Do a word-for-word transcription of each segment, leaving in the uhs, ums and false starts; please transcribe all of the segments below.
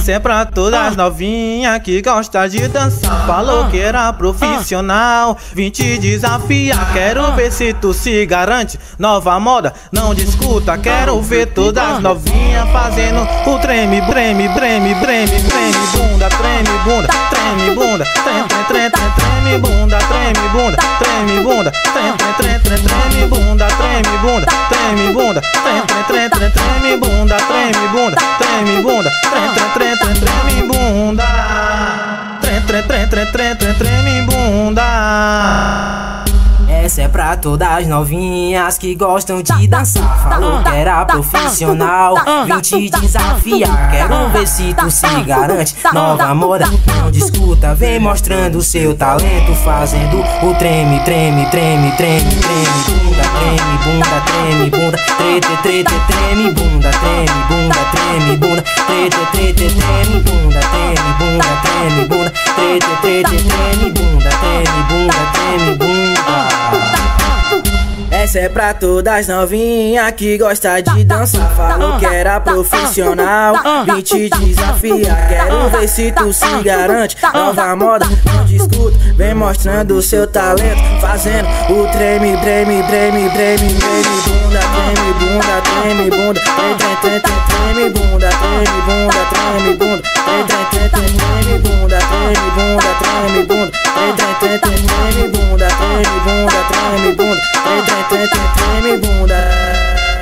Essa é pra todas as novinhas que gostam de dançar. Falou que era profissional, vim te desafiar. Quero ver se tu se garante. Nova moda, não discuta. Quero ver todas as novinhas fazendo o treme, treme, treme, treme, treme bunda, treme bunda, treme bunda, treme, treme, treme, treme bunda, treme bunda, treme bunda, treme, treme, treme, treme bunda, treme bunda, treme bunda, treme, treme, treme, treme bunda, treme bunda, treme bunda, treme, treme, treme, treme bunda, treme, treme, treme, treme, treme, treme bunda. Essa é pra todas as novinhas que gostam de dançar. Falou que era profissional, vim te desafiar. Quero ver se tu se garante. Nova moda, não discuta. Vem mostrando seu talento, fazendo o treme, treme, treme, treme, treme bunda, treme bunda, treme bunda, trete, trete, treme bunda, treme bunda, treme bunda, trete, trete, treme bunda, treme bunda, treme bunda, trete, trete, treme bunda, treme bunda, treme bunda. Essa é pra todas as novinhas que gosta de dançar. Falou que era profissional, vim te desafiar. Quero ver se tu se garante. Nova moda, não discuta. Vem mostrando o seu talento, fazendo o treme, treme, treme, treme, treme bunda, treme bunda, treme bunda, treme, treme, treme bunda, treme bunda, treme bunda, treme, treme, treme bunda, treme bunda, treme bunda, treme, treme, treme bunda, treme bunda, treme bunda, treme, treme, treme bunda.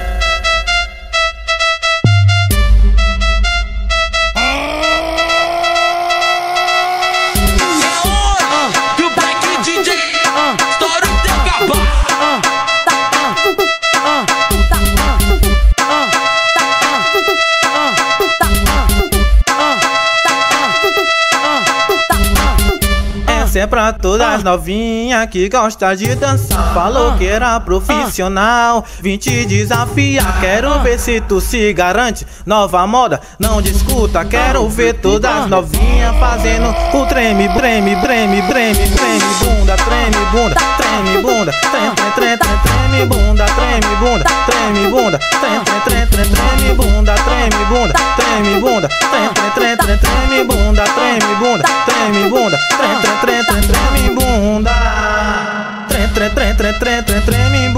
Essa é pra todas as novinhas que gostam de dançar. Falou que era profissional, vim te desafiar. Quero ver se tu se garante. Nova moda, não discuta. Quero ver todas as novinhas fazendo o treme, treme, treme, treme, treme bunda, treme bunda, treme bunda, treme, treme, treme, treme bunda, treme bunda, treme bunda, treme, treme, treme, treme bunda, treme bunda, treme bunda, treme, treme, treme, treme bunda, treme bunda, treme bunda, treme, treme, treme, treme bunda, treme, treme, treme, treme, treme, treme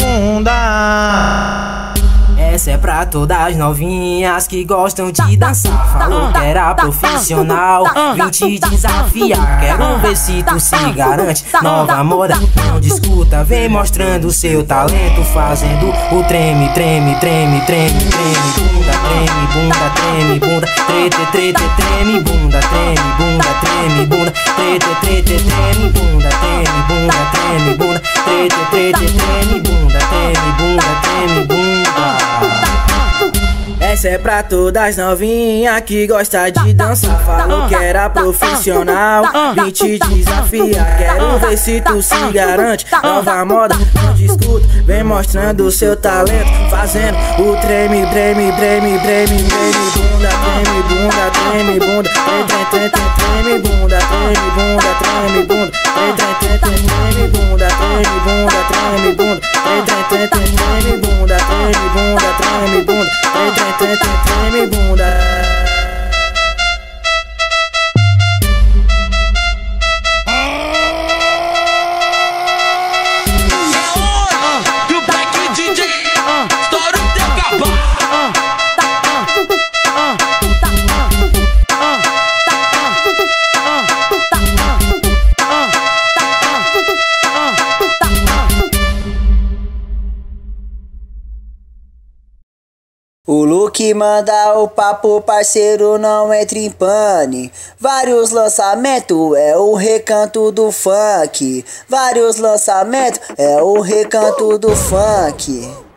bunda. Essa é pra todas as novinhas que gostam de dançar. Falou que era profissional, vim te desafiar. Quero ver se tu se garante. Nova moda, não discuta. Vem mostrando seu talento, fazendo o treme, treme, treme, treme, treme bunda, treme bunda, treme bunda, trete, trete, treme bunda, treme bunda, treme bunda, trete, trete, treme bunda, treme bunda, treme bunda, trete, trete, treme bunda, treme bunda, treme bunda. Essa é pra todas as novinhas que gosta de dançar. Falou que era profissional, vim te desafiar. Quero ver se tu se garante. Nova moda, não discuta. Vem mostrando o seu talento, fazendo o treme, treme, treme, treme, treme bunda, treme bunda, treme bunda, treme, treme, treme bunda, treme bunda, treme bunda, treme, treme, treme bunda, treme bunda, treme bunda, treme, treme, treme bunda, treme bunda, treme bunda, treme, treme, treme bunda. O Luke manda o papo, parceiro, não entre em pane. Vários lançamentos é o recanto do funk. Vários lançamentos é o recanto do funk.